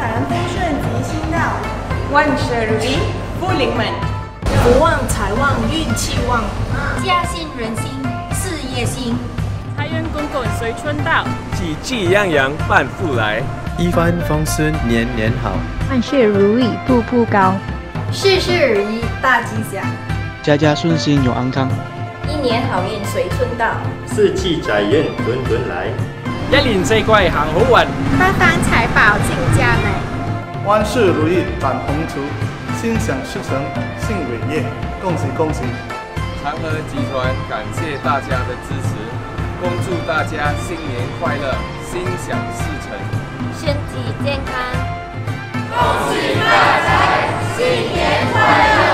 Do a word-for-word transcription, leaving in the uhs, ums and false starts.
帆风顺吉星到， 万事如意，福临门， 福旺财旺，运气旺， 家兴人兴，事业兴， 财源滚滚随春到， 喜气洋洋半富来， 一帆风顺年年好， 万事如意步步高， 事事如意大吉祥， 家家顺心永安康， 一年好运随春到， 四季财源轮轮来， 一年四季行好运， 八方财宝进家门， 万事如意展宏图，心想事成庆伟业，恭喜恭喜！ 长和集团感谢大家的支持，恭祝大家新年快乐，心想事成， 身体健康， 恭喜发财，新年快乐！